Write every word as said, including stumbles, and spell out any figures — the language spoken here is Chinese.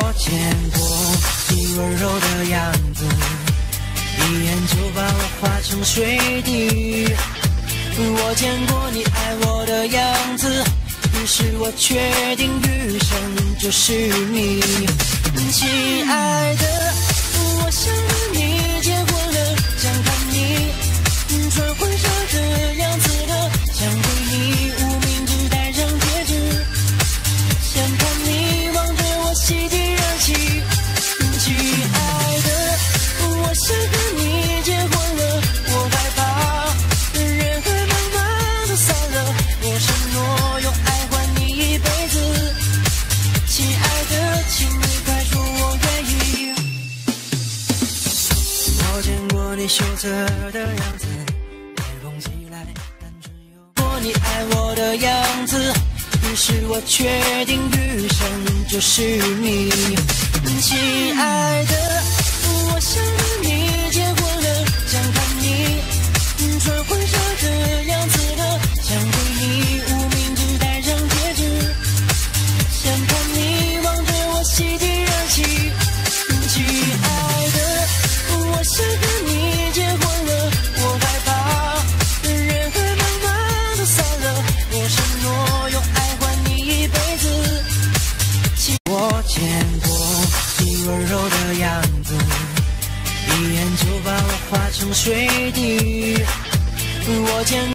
我见过你温柔的样子，一眼就把我化成水滴。我见过你爱我的样子，于是我确定余生就是你。亲爱的，我想和你结婚了，想看你穿婚纱的样子的，想为你无名指戴上戒指，想看你望着我喜极而泣。亲爱的，我想和你结婚了，我害怕人海慢慢的散了，我承诺用爱换你一辈子。亲爱的，请你快说我愿意。我见过你羞涩的样子，脸红起来单纯又过你爱我的样子，于是我确定余生就是你。亲爱的，我想和你结婚了，想看你穿婚纱的样子的，想为你无名指戴上戒指，想看你望着我喜极而泣。亲爱的，我想和你结婚了，我害怕人海慢慢的散了，我承诺用爱换你一辈子。我见过你温柔的样子，一眼就把我化成水滴。我见